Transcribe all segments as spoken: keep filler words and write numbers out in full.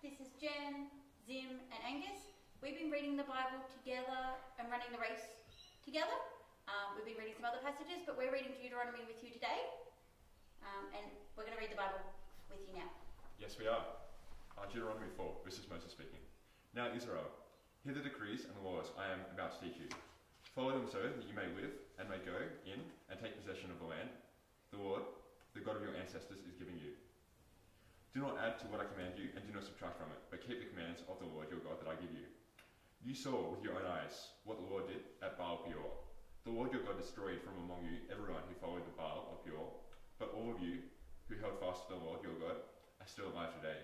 This is Jen, Zim and Angus. We've been reading the Bible together and running the race together. Um, we've been reading some other passages, but we're reading Deuteronomy with you today. Um, and we're going to read the Bible with you now. Yes, we are. Uh, Deuteronomy four, this is Moses speaking. Now Israel, hear the decrees and the laws I am about to teach you. Follow them so that you may live and may go in and take possession of the land the Lord, the God of your ancestors, is giving you. Do not add to what I command you, and do not subtract from it, but keep the commands of the Lord your God that I give you. You saw with your own eyes what the Lord did at Baal Peor. The Lord your God destroyed from among you everyone who followed the Baal of Peor, but all of you who held fast to the Lord your God are still alive today.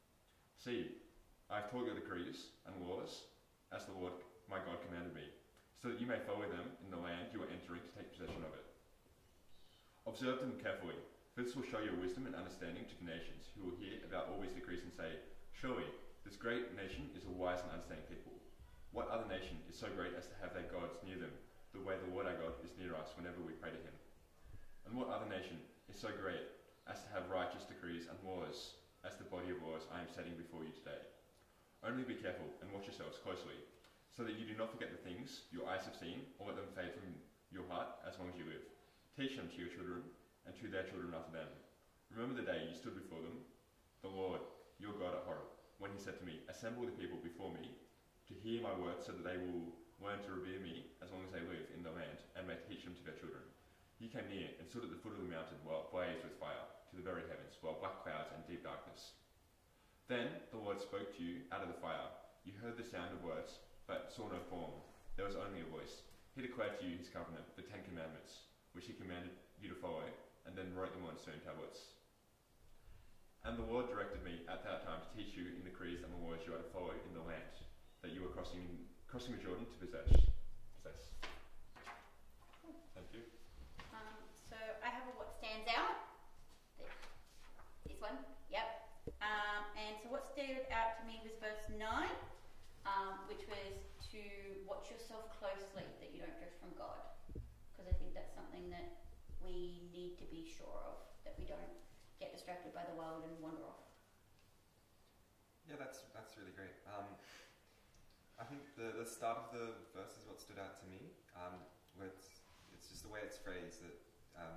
See, I have taught you the decrees and laws, as the Lord my God commanded me, so that you may follow them in the land you are entering to take possession of it. Observe them carefully, for this will show your wisdom and understanding to the nations who will hear about all these decrees and say, surely this great nation is a wise and understanding people. What other nation is so great as to have their gods near them, the way the Lord our God is near us whenever we pray to him? And what other nation is so great as to have righteous decrees and laws as the body of laws I am setting before you today? Only be careful and watch yourselves closely, so that you do not forget the things your eyes have seen, or let them fade from your heart as long as you live. Teach them to your children, and to their children after them. Remember the day you stood before them, the Lord, your God at Horeb, when he said to me, assemble the people before me, to hear my words, so that they will learn to revere me as long as they live in the land, and may teach them to their children. You came near and stood at the foot of the mountain while it blazed with fire, to the very heavens, while black clouds and deep darkness. Then the Lord spoke to you out of the fire. You heard the sound of words, but saw no form. There was only a voice. He declared to you his covenant, the Ten Commandments, which he commanded you to follow, and then wrote them on stone tablets. And the Lord directed me at that time to teach you in the decrees and the laws you are to follow in the land that you are crossing crossing the Jordan to possess. possess. Cool. Thank you. Um, so I have a what stands out. This one, yep. Um, and so what stood out to me was verse nine, um, which was to watch yourself closely that you don't drift from God. Because I think that's something that we need to be sure of, that we don't get distracted by the world and wander off. Yeah, that's that's really great. Um, I think the, the start of the verse is what stood out to me. Um, where it's, it's just the way it's phrased that um,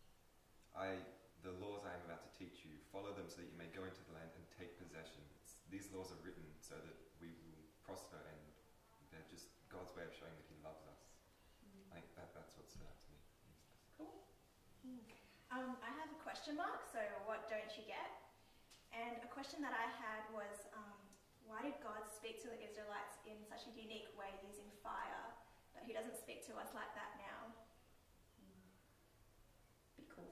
I the laws I am about to teach you, follow them so that you may go into the land and take possession. It's, these laws are written so that we will prosper, and they're just God's way of showing that he loves us. Mm. I think that, that's what stood out to me. Cool. Mm. Um, I have a question mark, so what don't you get? And a question that I had was, um, why did God speak to the Israelites in such a unique way using fire, but he doesn't speak to us like that now? Be cool.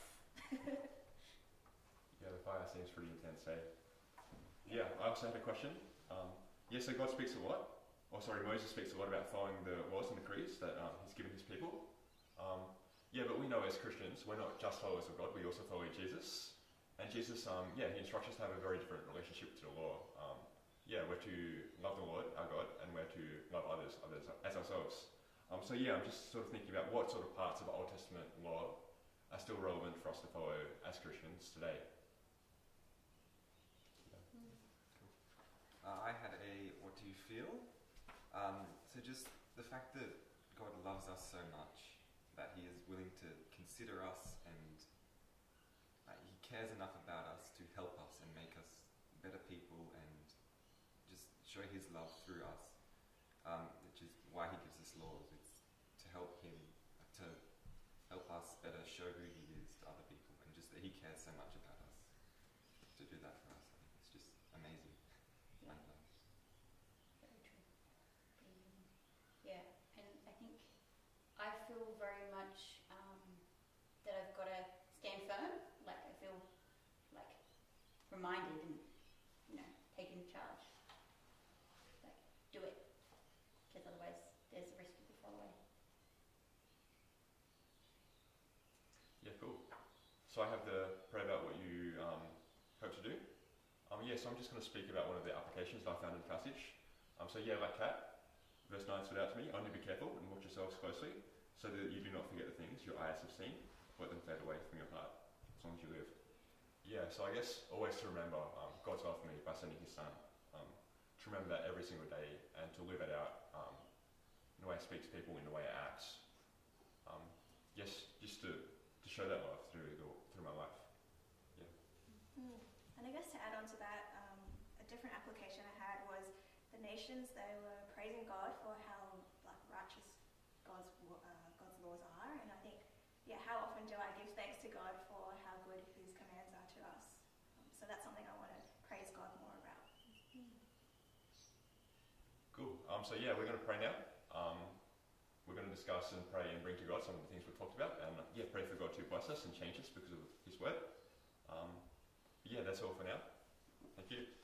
Yeah, the fire seems pretty intense, eh? Yeah, I also had a question. Um, yeah, so God speaks a lot. Or sorry, Moses speaks a lot about following the laws and decrees that um, he's given his people. Um, yeah, but we know as Christians, we're not just followers of God, we also follow Jesus. And Jesus, um, yeah, he instructs us to have a very different relationship to the law. Um, yeah, we're to love the Lord, our God, and we're to love others, others as ourselves. Um, so yeah, I'm just sort of thinking about what sort of parts of the Old Testament law are still relevant for us to follow as Christians today. Uh, I had a what do you feel? Um, so just the fact that God loves us so much that he is willing to consider us, and uh, he cares enough about us to help us and make us better people and just show his love through us, um, which is why he gives us laws. It's to help him, to help us better show who he is to other people, and just that he cares so much about us to do that for us. I think it's just amazing. Yeah. Like that. Very true. Um, yeah, and I think I feel very much um, that I've got to stand firm. Like I feel like reminded and, you know, taken charge. Like, do it. Because otherwise there's a risk of you fall away. Yeah, cool. So I have the pray about what you um, hope to do. Um, yeah, so I'm just going to speak about one of the applications that I found in the passage. Um, so yeah, like Kat, verse nine stood out to me. Only be careful and watch yourselves closely, so that you do not forget the things your eyes have seen, let them fade away from your heart, as long as you live. Yeah, so I guess always to remember um, God's so love me by sending his son. Um, to remember that every single day and to live it out um, in the way it speaks to people, in the way it acts. Um, yes, just to, to show that love through the, through my life. Mm. And I guess to add on to that, um, a different application I had was the nations, they were praising God for how like righteous God's wo- uh, God's laws are, and I think, yeah, how often do I give thanks to God for how good His commands are to us? Um, so that's something I want to praise God more about. Cool. Um, so yeah, we're going to pray now. Um, we're going to discuss and pray and bring to God some of the things we've talked about, and uh, yeah, pray for God to bless us and change us because of His word. Um, yeah, that's all for now. Thank you.